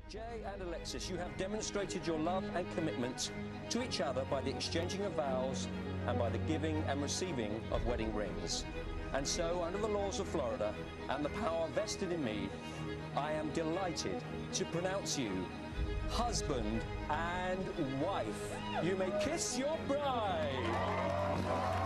Jay and Alexis, you have demonstrated your love and commitment to each other by the exchanging of vows and by the giving and receiving of wedding rings. And so, under the laws of Florida and the power vested in me, I am delighted to pronounce you husband and wife. You may kiss your bride.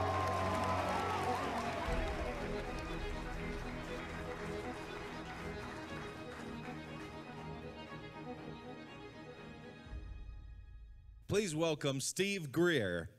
Please welcome Steve Greer.